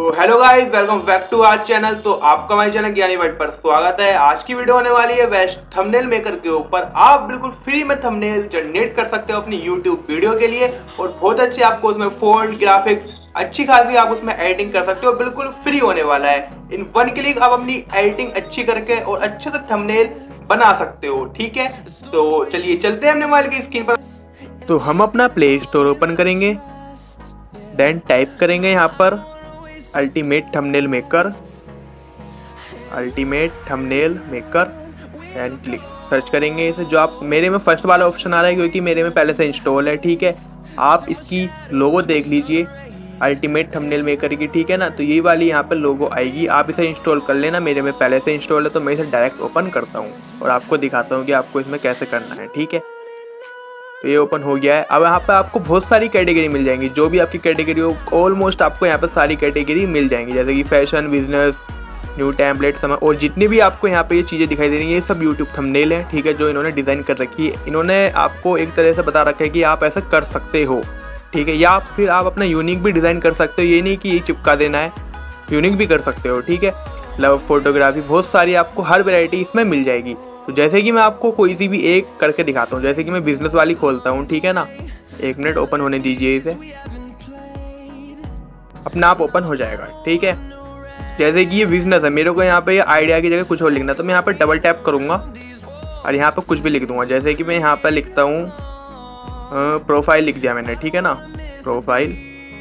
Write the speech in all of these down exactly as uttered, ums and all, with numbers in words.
तो hello guys, welcome back to our channel. तो आपका हमारे चैनल ज्ञानी वर्ल्ड पर स्वागत है। आज की वीडियो होने वाली है बेस्ट थंबनेल मेकर के ऊपर। आप बिल्कुल फ्री में थंबनेल जनरेट कर सकते हो अपनी यूट्यूब वीडियो के लिए और बहुत अच्छे आपको उसमें फॉन्ट, ग्राफिक्स अच्छी खासी आप उसमें एडिटिंग कर सकते हो। बिल्कुल फ्री होने वाला है। इन वन क्लिक आप अपनी एडिटिंग अच्छी करके और अच्छे से थंबनेल बना सकते हो। ठीक है, तो चलिए चलते हैं अपने मोबाइल की स्क्रीन पर। तो हम अपना प्ले स्टोर ओपन करेंगे, देन टाइप करेंगे यहाँ पर ultimate thumbnail maker, ultimate thumbnail maker and click search करेंगे इसे। जो आप मेरे में फर्स्ट वाला ऑप्शन आ रहा है क्योंकि मेरे में पहले से इंस्टॉल है। ठीक है, आप इसकी लोगो देख लीजिए अल्टीमेट थंबनेल मेकर की। ठीक है ना, तो यही वाली यहाँ पे लोगो आएगी, आप इसे इंस्टॉल कर लेना। मेरे में पहले से इंस्टॉल है तो मैं इसे डायरेक्ट ओपन करता हूँ और आपको दिखाता हूँ कि आपको इसमें कैसे करना है। ठीक है, तो ये ओपन हो गया है। अब यहाँ पे आपको बहुत सारी कैटेगरी मिल जाएंगी, जो भी आपकी कैटेगरी हो ऑलमोस्ट आपको यहाँ पे सारी कैटेगरी मिल जाएंगी, जैसे कि फैशन, बिजनेस, न्यू टेम्पलेट, समय और जितनी भी आपको यहाँ पे ये चीज़ें दिखाई दे रही हैं ये सब यूट्यूब थंबनेल है। ठीक है, जो इन्होंने डिज़ाइन कर रखी है, इन्होंने आपको एक तरह से बता रखा है कि आप ऐसा कर सकते हो। ठीक है, या फिर आप अपना यूनिक भी डिज़ाइन कर सकते हो, ये नहीं कि ये चिपका देना है, यूनिक भी कर सकते हो। ठीक है, लव फोटोग्राफी, बहुत सारी आपको हर वैरायटी इसमें मिल जाएगी। तो जैसे कि मैं आपको कोई सी भी एक करके दिखाता हूँ, जैसे कि मैं बिजनेस वाली खोलता हूँ। ठीक है ना, एक मिनट ओपन होने दीजिए इसे, अपना आप ओपन हो जाएगा। ठीक है, जैसे कि ये बिजनेस है, मेरे को यहाँ पे ये आइडिया की जगह कुछ और लिखना, तो मैं यहाँ पे डबल टैप करूँगा और यहाँ पे कुछ भी लिख दूंगा। जैसे कि मैं यहाँ पे लिखता हूँ प्रोफाइल, लिख दिया मैंने। ठीक है ना, प्रोफाइल,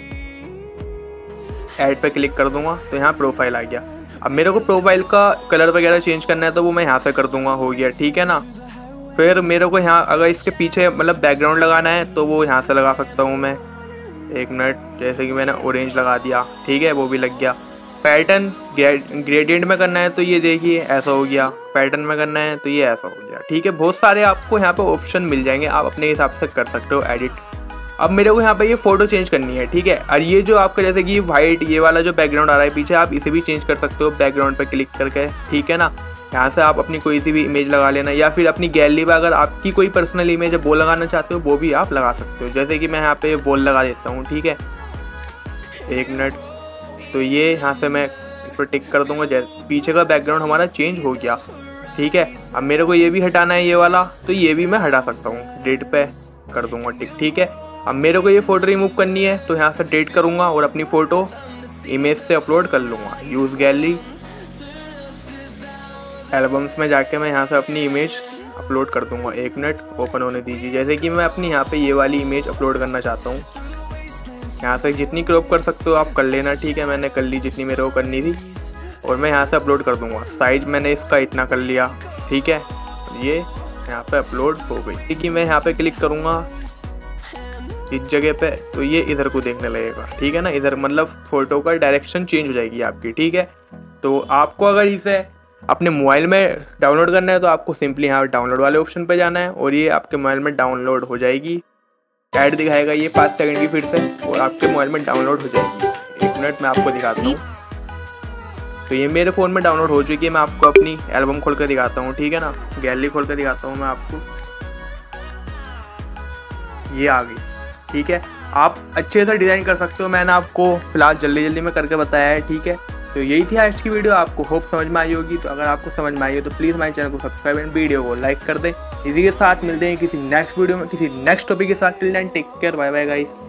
ऐड पे क्लिक कर दूंगा तो यहाँ प्रोफाइल आ गया। अब मेरे को प्रोफाइल का कलर वगैरह चेंज करना है तो वो मैं यहाँ से कर दूंगा, हो गया। ठीक है ना, फिर मेरे को यहाँ अगर इसके पीछे मतलब बैकग्राउंड लगाना है तो वो यहाँ से लगा सकता हूँ मैं। एक मिनट, जैसे कि मैंने ऑरेंज लगा दिया। ठीक है, वो भी लग गया। पैटर्न ग्रेडियंट में करना है तो ये देखिए ऐसा हो गया, पैटर्न में करना है तो ये ऐसा हो गया। ठीक है, बहुत सारे आपको यहाँ पे ऑप्शन मिल जाएंगे, आप अपने हिसाब से कर सकते हो एडिट। अब मेरे को यहाँ पे ये फोटो चेंज करनी है। ठीक है, और ये जो आपका जैसे कि वाइट ये वाला जो बैकग्राउंड आ रहा है पीछे, आप इसे भी चेंज कर सकते हो बैकग्राउंड पे क्लिक करके। ठीक है ना, यहाँ से आप अपनी कोई सी भी इमेज लगा लेना, या फिर अपनी गैलरी में अगर आपकी कोई पर्सनल इमेज है वो लगाना चाहते हो वो भी आप लगा सकते हो। जैसे कि मैं यहाँ पे वॉल लगा देता हूँ। ठीक है, एक मिनट, तो ये यहाँ से मैं इस पर टिक कर दूंगा, जैसे पीछे का बैकग्राउंड हमारा चेंज हो गया। ठीक है, अब मेरे को ये भी हटाना है ये वाला, तो ये भी मैं हटा सकता हूँ, डेट पे कर दूंगा टिक। ठीक है, अब मेरे को ये फ़ोटो रिमूव करनी है तो यहाँ से डेट करूँगा और अपनी फ़ोटो इमेज से अपलोड कर लूँगा। यूज़ गैलरी, एल्बम्स में जाके मैं यहाँ से अपनी इमेज अपलोड कर दूँगा। एक मिनट, ओपन होने दीजिए। जैसे कि मैं अपनी यहाँ पे ये वाली इमेज अपलोड करना चाहता हूँ, यहाँ से जितनी क्रॉप कर सकते हो आप कर लेना। ठीक है, मैंने कर ली जितनी मेरे को करनी थी और मैं यहाँ से अपलोड कर दूँगा। साइज़ मैंने इसका इतना कर लिया। ठीक है, ये यहाँ पे अपलोड हो गई। ठीक है, मैं यहाँ पे क्लिक करूँगा इस जगह पे तो ये इधर को देखने लगेगा। ठीक है ना, इधर मतलब फोटो का डायरेक्शन चेंज हो जाएगी आपकी। ठीक है, तो आपको अगर इसे अपने मोबाइल में डाउनलोड करना है तो आपको सिंपली यहाँ डाउनलोड वाले ऑप्शन पे जाना है और ये आपके मोबाइल में डाउनलोड हो जाएगी। ऐड दिखाएगा ये पाँच सेकंड की फिर से और आपके मोबाइल में डाउनलोड हो जाएगी। एक मिनट मैं आपको दिखाता हूँ। तो ये मेरे फ़ोन में डाउनलोड हो चुकी है। मैं आपको अपनी एल्बम खोल कर दिखाता हूँ। ठीक है ना, गैलरी खोल कर दिखाता हूँ मैं आपको, ये आ गई। ठीक है, आप अच्छे से डिज़ाइन कर सकते हो, मैंने आपको फिलहाल जल्दी जल्दी में करके बताया है। ठीक है, तो यही थी आज की वीडियो, आपको होप समझ में आई होगी। तो अगर आपको समझ में आई हो तो प्लीज़ हमारे चैनल को सब्सक्राइब एंड वीडियो को लाइक कर दें। इसी के साथ मिलते हैं किसी नेक्स्ट वीडियो में किसी नेक्स्ट टॉपिक के साथ। Till then take care, bye bye guys.